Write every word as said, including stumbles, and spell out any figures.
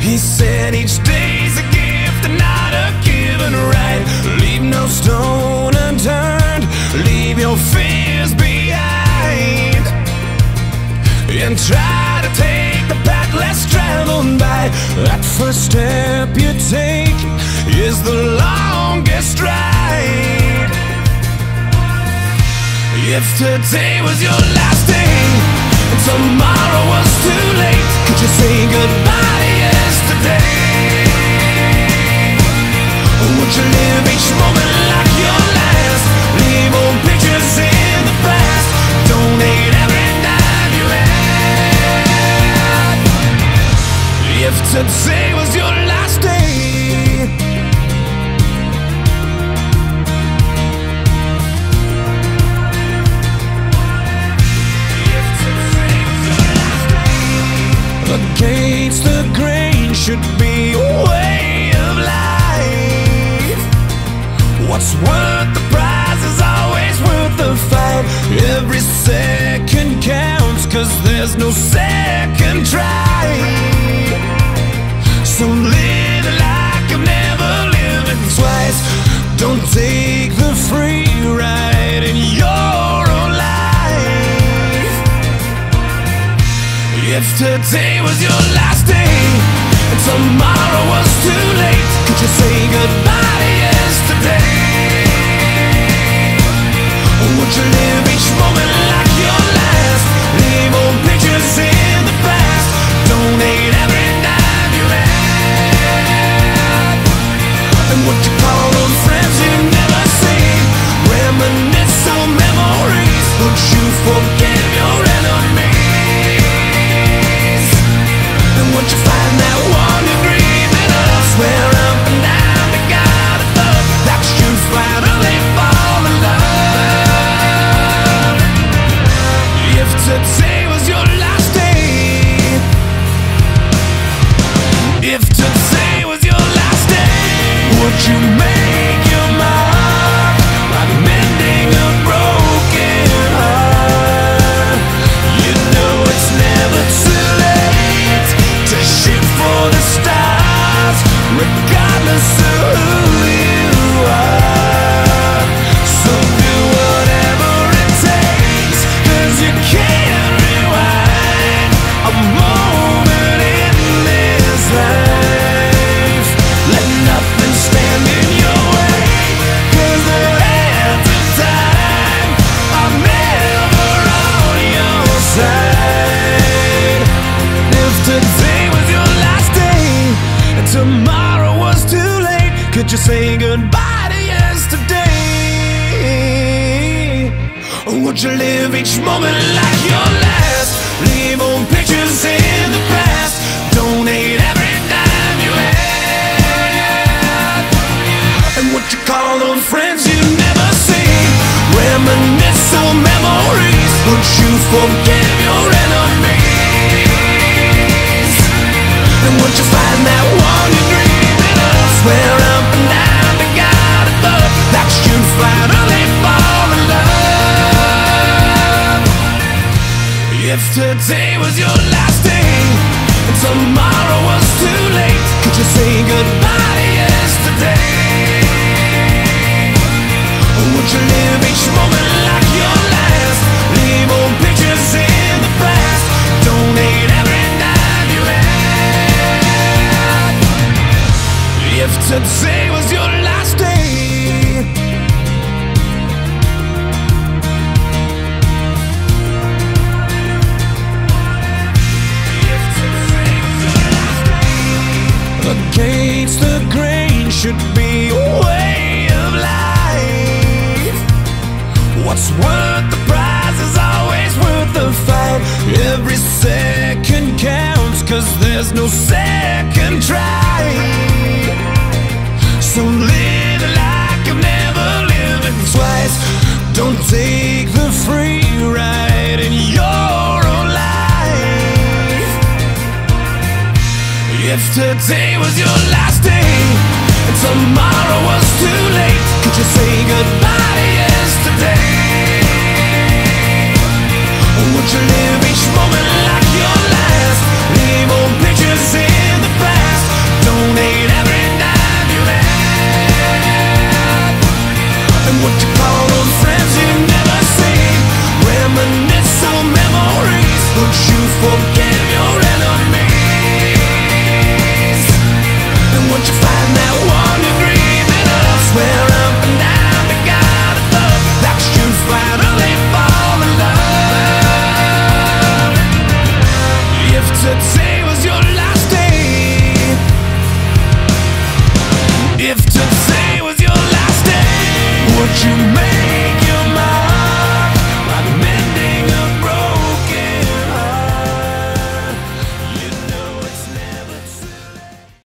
He said each day's a gift and not a given right. Leave no stone unturned, leave your fears behind, and try to take the path less traveled by. That first step you take is the longest ride. If today was your last day and tomorrow was too late, could you say goodbye to yesterday? Or would you live each moment like your last? Leave old pictures in the past, donate every dime you had. If today was your last day, against the grain should be a way of life. What's worth the prize is always worth the fight. Every second counts, cause there's no second try. So live like I've never lived twice. Don't take the free ride in your own life. If today was your last day and tomorrow was too late, could you say goodbye to yesterday? Or would you live each moment like your last? Leave old pictures in the past, donate every dime you had. And what you call those friends you never see, reminisce on memories. Would you forgive your enemies? And once you find that one you're dreaming of, swear up and down to God above that you finally fall in love. If today was your last day, if today was your last day, would you make your mark like mending a broken heart? You know it's never too late to shoot for the stars, regardless of who you are. So do whatever it takes, cause you can't rewind a moment in this life. Let nothing stand in your way, cause the hands of time are never on your side. If today was your last day and tomorrow was too late, could you say goodbye to yesterday? Or would you live each moment like your last? Leave old pictures in the past, donate every dime you had. And what you call those friends you never see, reminisce on memories. Would you forgive your enemies? And once you find that one you're dreaming of, swear up and down to God above that you finally fall in love. If today was your last day and tomorrow was too late, could you say goodbye to yesterday? Or would you live each moment like your last? Leave old pictures in the past, donate every dime you had. If today was your last day, if today was your last day, against the grain should be a way of life. What's worth the prize is always worth the fight. Every second counts, cause there's no second try. So live like I've never lived twice. Don't take the free ride in your own life. If today was your last day and tomorrow was too late, could you say goodbye to yesterday? Or would you live each moment like your last? Leave old